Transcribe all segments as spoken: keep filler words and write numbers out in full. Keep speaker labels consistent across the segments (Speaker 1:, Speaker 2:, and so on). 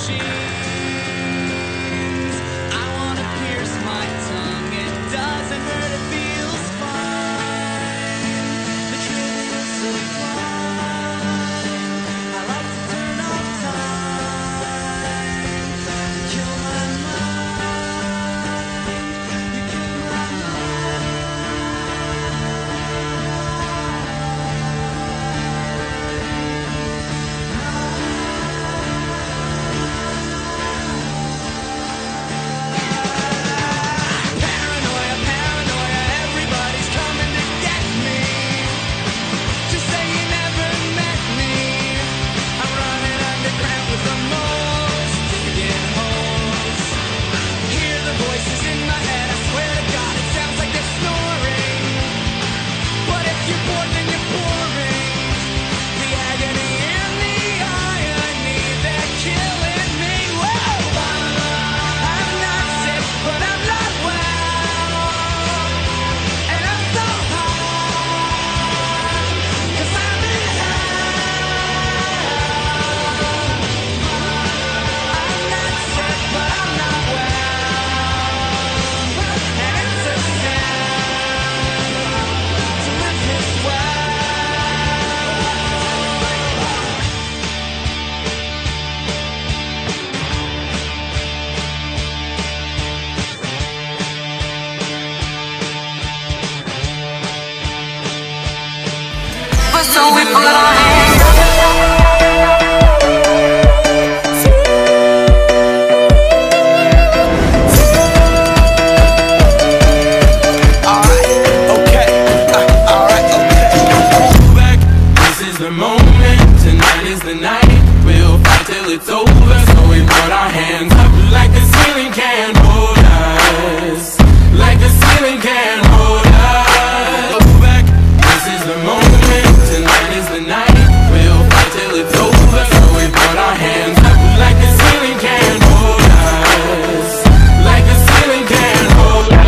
Speaker 1: machines. I wanna pierce my tongue. It doesn't hurt, it feels fine. The truth is so blind. I like to turn off time. Kill my mind. You kill my mind. Paranoia, paranoia, everybody's coming to get me. Just say you never met me. I'm running underground with the most digging holes. Hear the voices in my head, I swear to God it sounds like they're snoring. But if you're bored then you're boring. The agony in the irony, they're killing me. Whoa! I'm not sick, but I'm not well. And I'm so high, 'cause I'm in hell. I'm not sick, but I'm not well. And it's a sin to live this way.
Speaker 2: So we put our hands up.
Speaker 3: Alright, okay, uh, alright, okay. Pull back, this is the moment, tonight is the night. We'll fight till it's over, so we put our hands up like the ceiling can't hold us. Like the ceiling can't hold us. Pull back, this is the moment, tonight is the night. We'll fight till it's over, so we put our hands up like the ceiling can't hold us. Like the ceiling can't hold us.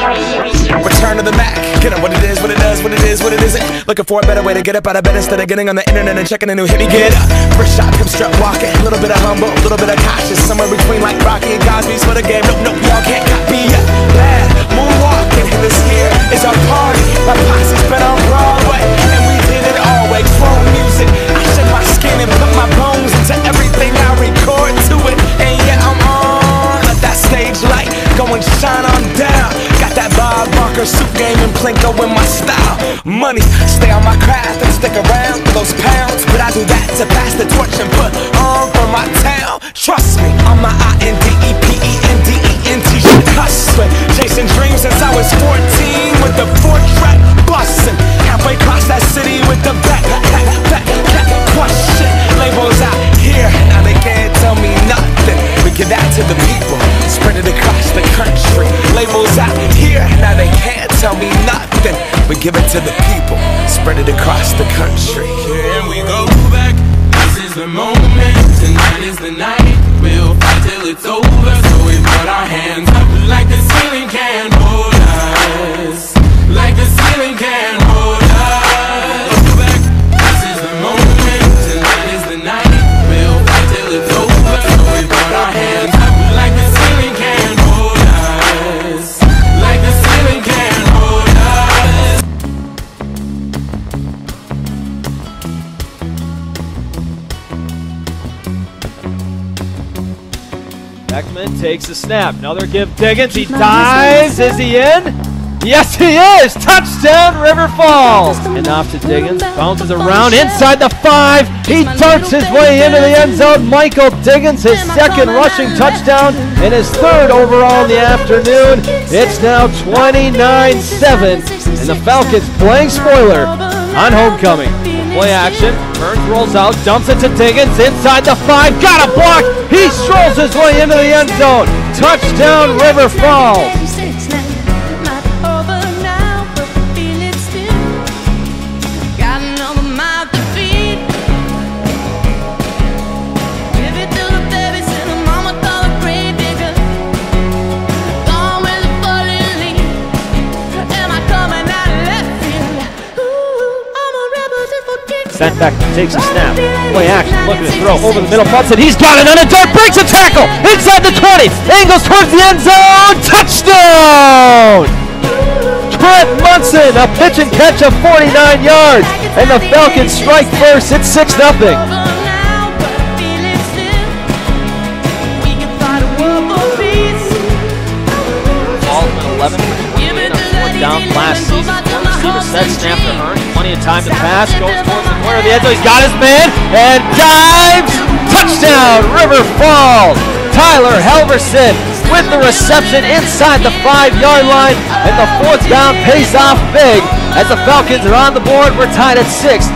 Speaker 3: Return to the Mac, get up what it is, what it does, what it is, what it isn't. Looking for a better way to get up out of bed instead of getting on the internet and checking a new hit. Me get up, first shot, come strut walking. A little bit of humble, a little bit of cautious. Somewhere between like Rocky and Cosby's for the game. Nope, nope, y'all can't copy yet. Bad moonwalking, and this here is our party. My posse's been on Broadway, and we did it all way. Chrome music, I shed my skin and put my bones into everything I record to it. And yeah, I'm on. Let that stage light go and shine on down. Got that Bob Barker suit game and Plinko in my style. Money, stay on my craft and stick around for those pounds. But I do that to pass the torch and put on for my town. Trust me, I'm my I N D E P E N D E N T shit hustling. Chasing dreams since I was fourteen with the four track bustin'. Halfway across that city with the back, back, back, back, question. Labels out here, now they can't tell me nothing. We give that to the people, spread it across the country. Labels out here, now they can't tell me nothing. We give it to the people, spread it across the country. Here we go back, this is the moment, tonight is the night. We'll fight till it's over, so we put our hands up like the ceiling can't hold us. Like the ceiling can't hold us. Go back, this is the moment, tonight is the night. We'll fight till it's over, so we put our hands up like the ceiling can't hold us. Like the ceiling can't hold us.
Speaker 4: Beckman takes a snap. Another give Diggins. He dives. Is he in? Yes, he is. Touchdown, River Falls. And off to Diggins. Bounces around inside the five. He darts his way into the end zone. Michael Diggins, his second rushing touchdown and his third overall in the afternoon. It's now twenty-nine seven. And the Falcons playing spoiler on homecoming. Play action. Burns rolls out, dumps it to Diggins inside the five. Got a block. He strolls his way into the end zone. Touchdown, River Falls.
Speaker 5: Kicks
Speaker 4: Sent back, takes a snap. Play action, looking to throw over the middle, bumps it. He's got it on a dart, breaks a tackle inside the twenty, angles towards the end zone, touchdown! Trent Munson, a pitch and catch of forty-nine yards, and the Falcons strike first. It's six nothing. eleven down last season. Receiver set, snap to Hearn. Plenty of time to pass. Goes towards the corner of the end zone. He's got his man and dives. Touchdown, River Falls. Tyler Helverson with the reception inside the five-yard line, and the fourth down pays off big as the Falcons are on the board. We're tied at six.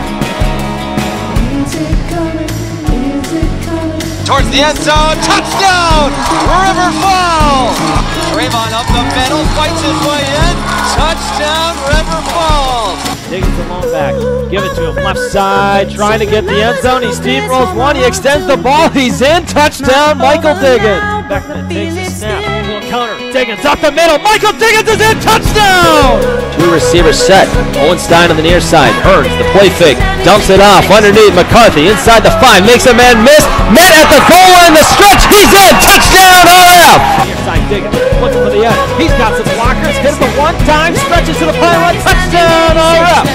Speaker 5: Towards the end zone, touchdown, River Falls! Draymond up the middle, fights his way in, touchdown, River Falls!
Speaker 4: Diggins alone back, give it to him, left side, trying to get the end zone. He steamrolls one, he extends the ball, he's in, touchdown, Michael Diggins. Beckman takes a snap, little counter, Diggins up the middle, Michael Diggins is in, touchdown! Two receivers set, Owen Stein on the near side, Hearns, the play fake, dumps it off underneath McCarthy, inside the five, makes a man miss, met at the goal line, the stretch, he's in, touchdown, all out! Near side, Diggins, looking for the end, he's got some blockers, hits the one time, stretches to the pylon, touchdown, all out!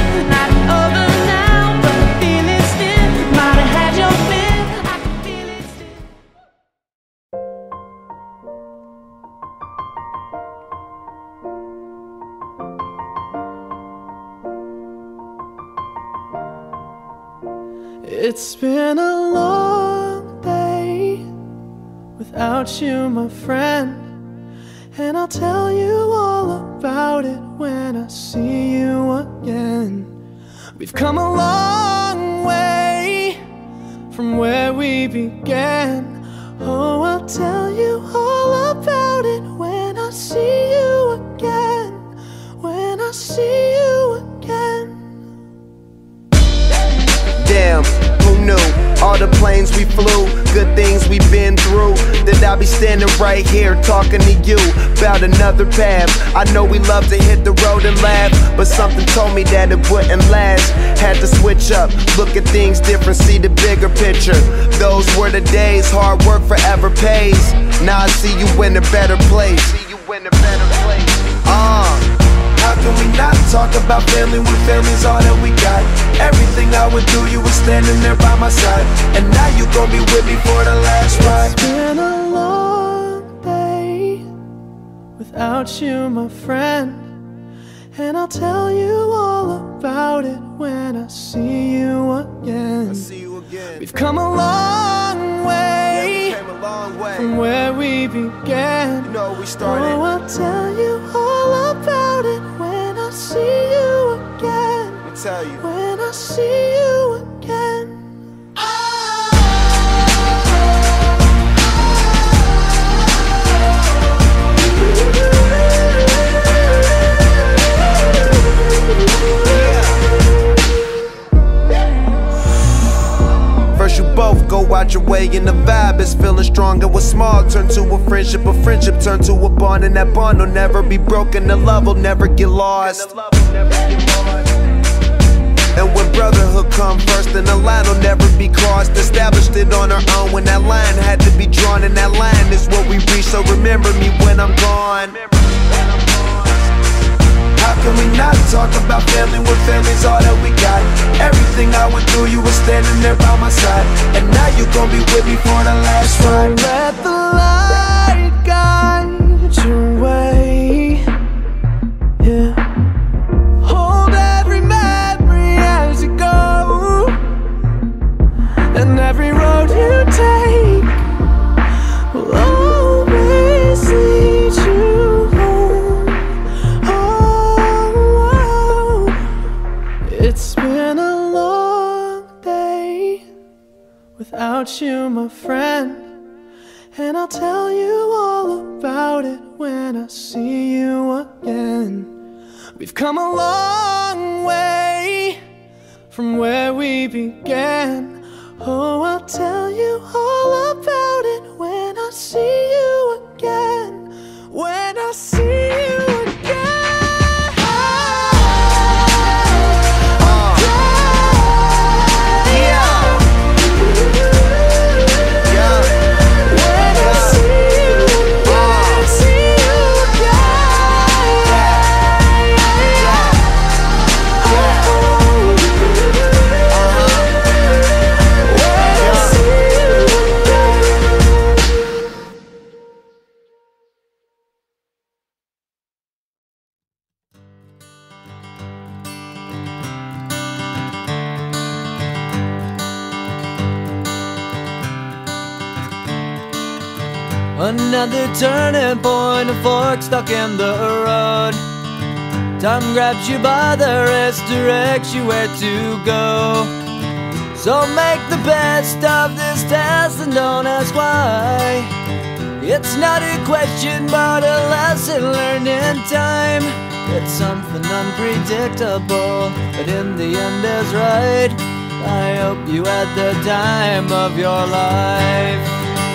Speaker 1: It's been a long day without you, my friend, and I'll tell you all about it when I see you again. We've come a long way from where we began. Oh, I'll tell you all about it when I see you again. When I see you again.
Speaker 6: Damn, who knew? All the planes we flew, good things we've been through, that I'll be standing right here talking to you about another path. I know we love to hit the road and laugh, but something told me that it wouldn't last. Had to switch up, look at things different, see the bigger picture. Those were the days, hard work forever pays. Now I see you in a better place. See you in a better place. Uh How can we not talk about family when family's all that we got? Everything I would do, you were standing there by my side, and now you gon' be with me for the last ride.
Speaker 1: It's been a long day without you, my friend, and I'll tell you all about it when I see you again.
Speaker 6: I see you again.
Speaker 1: We've come a long way,
Speaker 6: yeah, we came a long way
Speaker 1: from where we began.
Speaker 6: You know we started.
Speaker 1: Oh, I'll tell you all about it when I see you again.
Speaker 6: Let me tell you.
Speaker 1: When I see you again.
Speaker 6: First you both go out your way and the vibe is feeling strong, and what's small turn to a friendship, a friendship turn to a bond, and that bond will never be broken, the love will never get lost. And when brotherhood come first, then the line will never be crossed. Established it on our own when that line had to be drawn, and that line is what we reach, so remember me when I'm gone. How can we not talk about family when family's all that we got? Everything I went through, you were standing there by my side, and now you gon' be with me for the last ride.
Speaker 1: Let the light guide your way, yeah. Hold every memory as you go, and every road you take will always lead you home. Oh, it's been a long day without you, my friend, and I'll tell you all about it when I see you again. We've come a long way from where we began. Oh, I'll tell you all about it when I see you again. When I see you again.
Speaker 6: Uh,
Speaker 1: Another turning point, a fork stuck in the road. Time grabs you by the wrist, directs you where to go. So make the best of this test and don't ask why. It's not a question but a lesson learned in time. It's something unpredictable, but in the end is right. I hope you had the time of your life.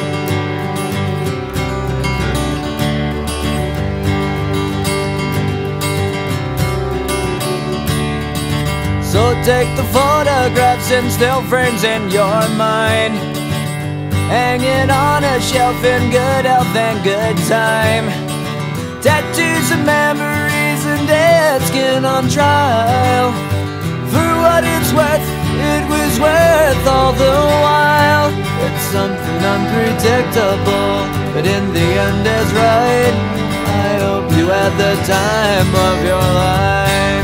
Speaker 1: So take the photographs and still frames in your mind, hanging on a shelf in good health and good time. Tattoos of memories and dead skin on trial. For what it's worth, it was worth all the while. It's something unpredictable, but in the end is right. I hope you had the time of your life.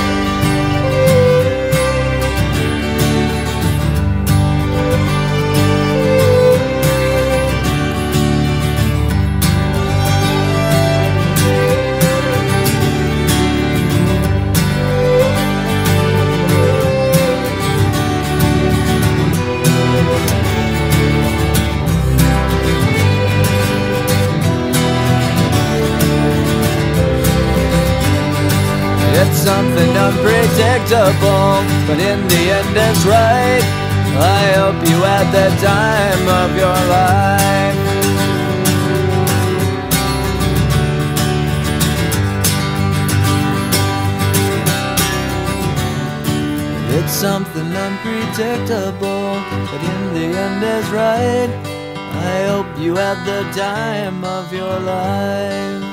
Speaker 1: It's something unpredictable, but in the end it's right. I hope you had the time of your life. It's something unpredictable, but in the end is right. I hope you had the time of your life.